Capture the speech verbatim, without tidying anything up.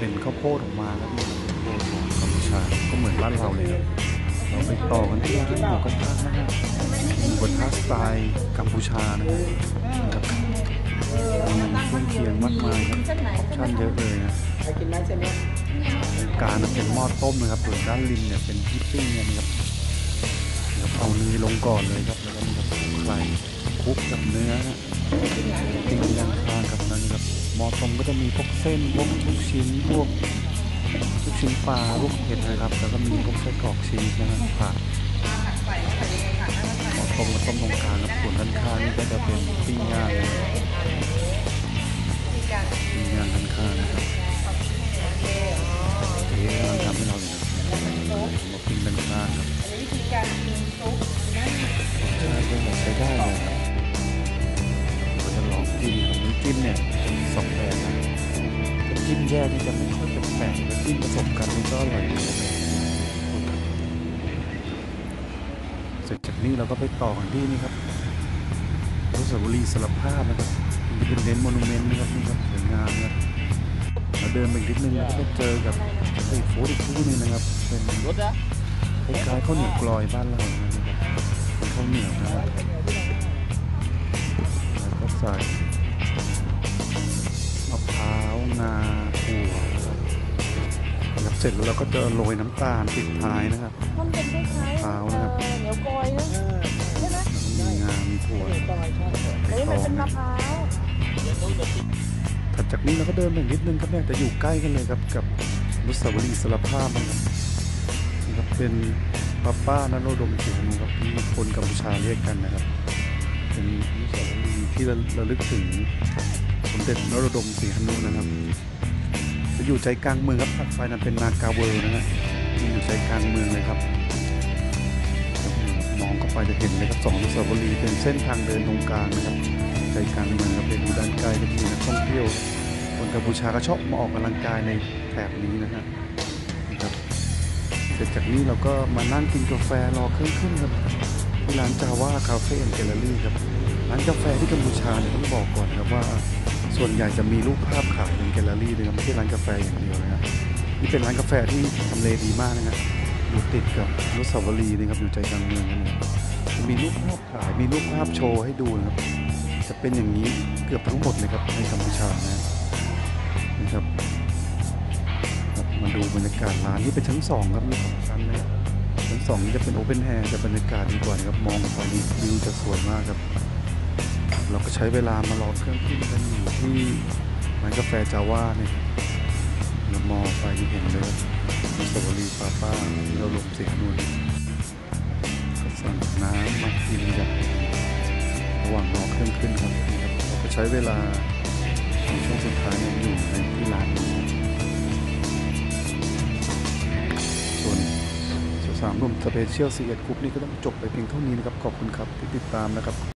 เป็นข้าวโพดออกมาครับนี่ข้าวโพดของกัมพูชาก็เหมือนบ้านเราเลยครับเราไปต่อกันที่ร้านหมูกระทะนะครับหมูกระทะสไตล์กัมพูชานะครับมีเครื่องเคียงมากมายครับออปชั่นเยอะเลยนะการเป็นหม้อต้มนะครับส่วนด้านริมเนี่ยเป็นที่ปิ้งเนี่ยนะครับเอาเนยลงก่อนเลยครับแล้วก็มีกับไข่คลุกกับเนื้อนะปิ้งด้านข้างครับนั่นครับหม้อต้มก็จะมีพวกเส้นพวกลูกชิ้นพวกลูกชิ้นปลาลูกเห็ดนะครับแล้วก็มีพวกไส้กรอกชีสนะครับผักหม้อต้มก็ต้มตรงกลางครับส่วนด้านข้างนี่ก็จะเป็นปิ้งย่างปิ้งย่างด้านข้างนะครับเอ๊ะเราทำให้เราเลยนะมาปิ้งด้านข้างครับใช้ได้เลยครับเราจะลองจิ้มครับน้ำจิ้มเนี่ยจะมีสองแบบนะถ้าจิ้มแยกนี่จะไม่ค่อยแปลกๆถ้าจิ้มผสมกันนี่ก็อร่อยเลยเสร็จจากนี้เราก็ไปต่อกันที่นี่ครับอนุสาวรีย์สารภาพนะครับอินดิเพนเดนต์มอนูเมนต์นะครับนี่ครับสวยงามครับเราเดินไปอีกนิดนึงแล้วก็ไปเจอกับสตรีทฟู้ดอีกที่นึงนะครับเป็นรถนะคล้ายๆข้าวเหนียวกลอยบ้านเรานะครับข้าวเหนียวนะครับแล้วก็ใส่มะพร้าวงาถั่วนะครับเสร็จแล้วเราก็จะโรยน้ำตาลปิดท้ายนะครับมันเป็นคล้ายๆมะพร้าวนะครับเหนียวกลอยนะใช่ไหมมีงามีถั่วเฮ้ยมันเป็นมะพร้าวถัดจากนี้เราก็เดินไปนิดนึงครับเนี่ยจะอยู่ใกล้กันเลยครับกับอนุสาวรีย์สารภาพนะครับเป็นป้าป้านโรดมศรีหนุครับที่คนกัมพูชาเรียกกันนะครับเป็นอนุสาวรีย์ที่ระลึกถึงสมเด็จนโรดมศรีหนุนะครับจะอยู่ใจกลางเมืองครับไฟนั้นเป็นนากาเวอร์นะฮะอยู่ใจกลางเมืองเลยครับมองเข้าไปจะเห็นเลยครับสองอนุสาวรีย์เป็นเส้นทางเดินตรงกลางนะครับใจกลางเมืองครับเป็นดูด้านไกลก็มีนักท่องเที่ยวคนกัมพูชาก็ชอบมาออกกำลังกายในแถบนี้นะฮะเสร็จจากนี้เราก็มานั่งกินกาแฟรอเครื่องขึ้นครับที่ร้านจาว่าคาเฟ่แอนด์แกลเลอรี่ครับร้านกาแฟที่กัมพูชาเนี่ยต้องบอกก่อนครับว่าส่วนใหญ่จะมีรูปภาพขายเป็นแกลเลอรี่เลยครับไม่ใช่ร้านกาแฟอย่างเดียวนะครับนี่เป็นร้านกาแฟที่ทำเลดีมากนะครับอยู่ติดกับอนุสาวรีย์นะครับอยู่ใจกลางเมืองนะจะมีรูปภาพขายมีรูปภาพโชว์ให้ดูนะครับจะเป็นอย่างนี้เกือบทั้งหมดเลยครับในกัมพูชานะนะครับมาดูบรรยากาศร้านนี่เป็นชั้นสองครับมีสองชั้นนะชั้นสองนี่จะเป็นโอเพนแอร์จะบรรยากาศดีกว่านะครับมองไปนี่วิวจะสวยมากครับเราก็ใช้เวลามารอเครื่องขึ้นกันอยู่ที่ร้านกาแฟจาว่าเนี่ยเรามองไปเห็นเลยอนุสาวรีย์ป้าป้าเราลงเสียงนู่นก็สั่งน้ำมากินกันระหว่างรอเครื่องขึ้นครับเราก็ใช้เวลาช่วงสุดท้ายอยู่ในที่ร้านส่วนสามหนุ่มสเปเชียลซีเอ็ดกรุ๊ปนี่ก็ต้องจบไปเพียงเท่านี้นะครับขอบคุณครับที่ติดตามนะครับ